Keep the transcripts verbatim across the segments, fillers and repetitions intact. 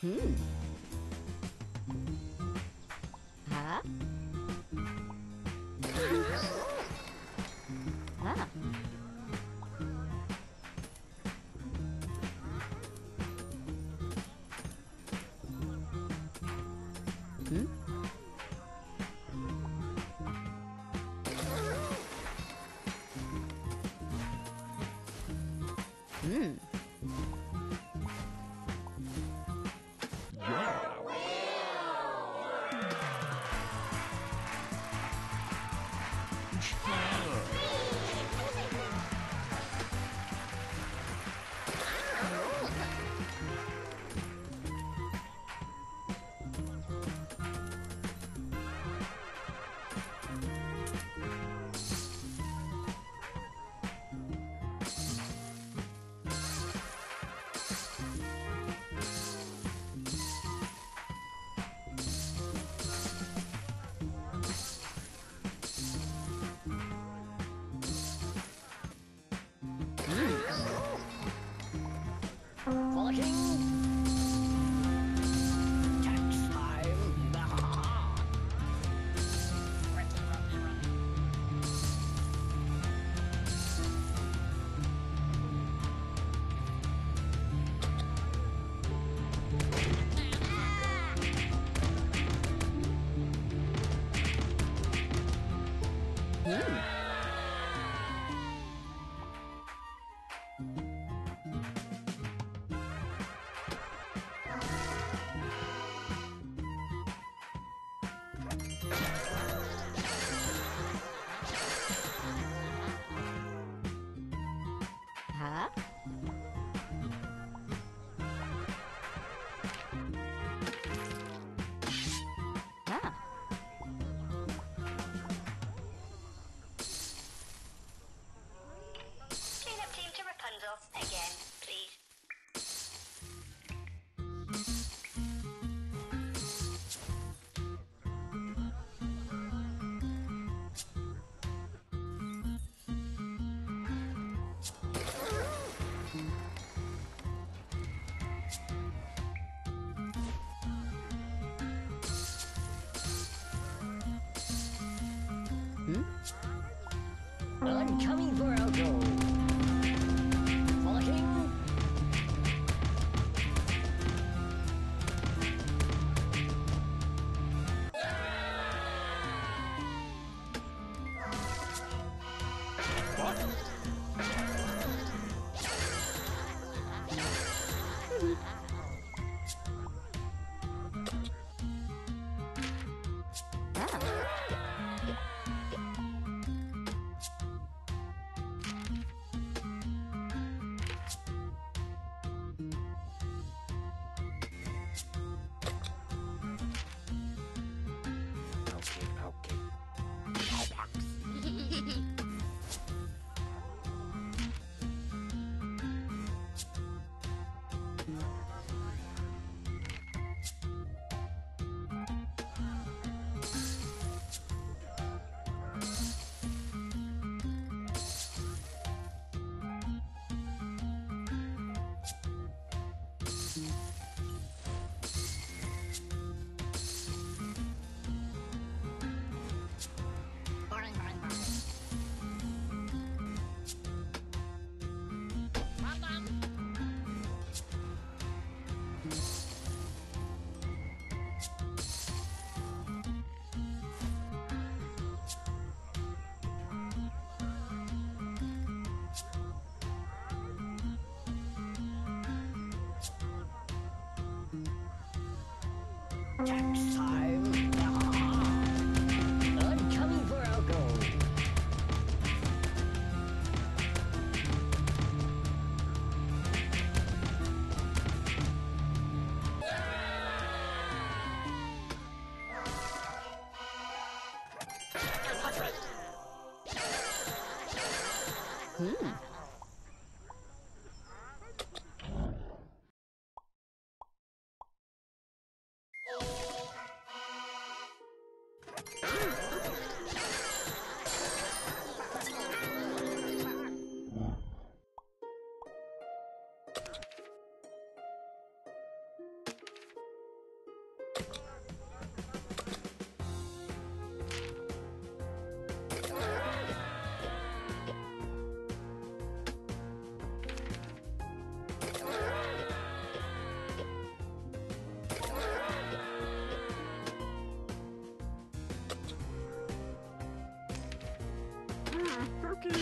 Hmm. Huh? Huh? Hmm? Hmm. Hmm. Huh? Huh? Clean up team to Rapunzel again, please. Hmm? I'm coming for Alco. Frolicking. Huh? Okay, okay. Boring, boring, boring. Tax time. I'm coming for Alco. Hmm. Okay.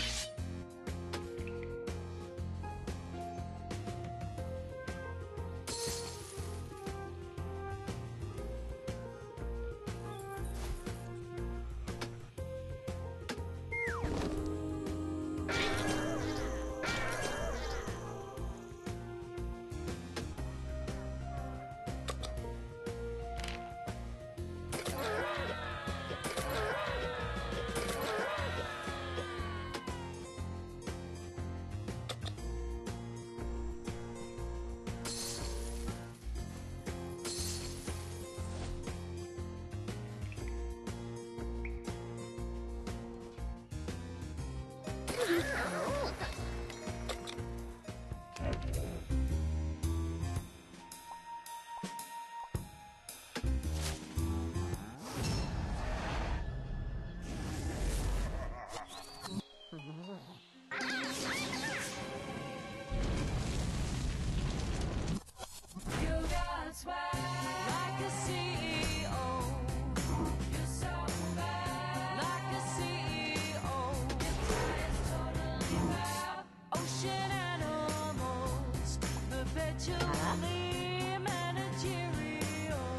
You got swag like a C E O. You're so bad like a C E O. Your tie is totally bad. Ocean animals, perpetually managerial.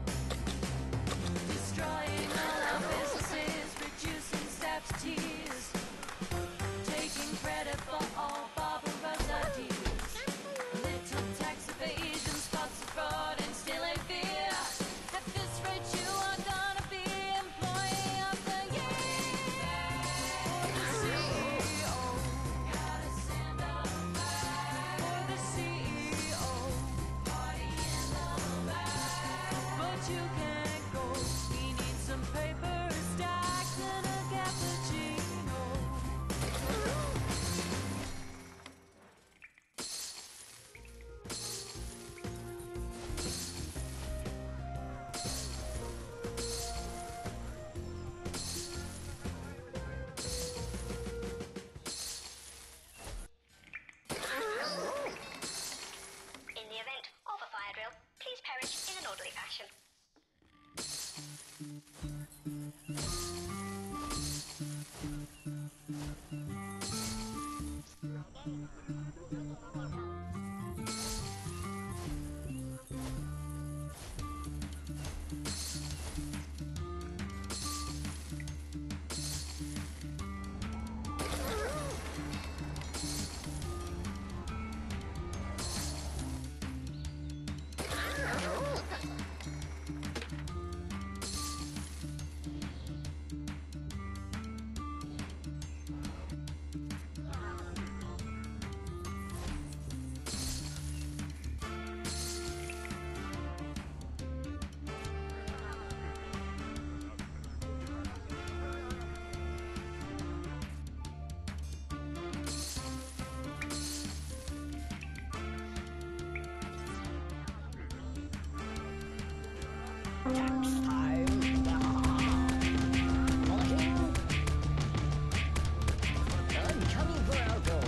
Destroying all our businesses, reducing staff to tears. Taking credit for all barbarous ideas. Little tax evasion, spots of fraud, instilling fear. At this rate, you are gonna be employee of the year. For the C E O, gotta stand up back. For the C E O, party in the back. But you can't go. We need some paper stacks and a cappuccino. In the event of a fire drill, please perish in an orderly fashion. Tax time. Walking. I'm coming for alcohol.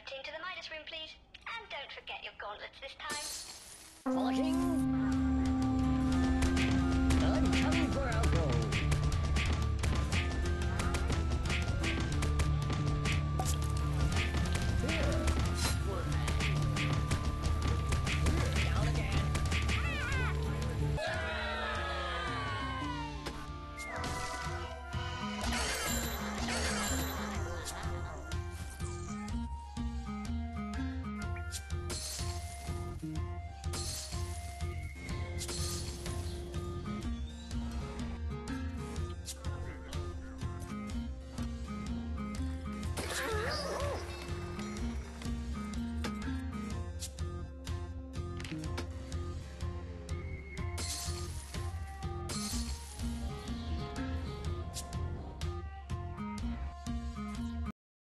team to the Midas room, please. And don't forget your gauntlets this time. Frolicking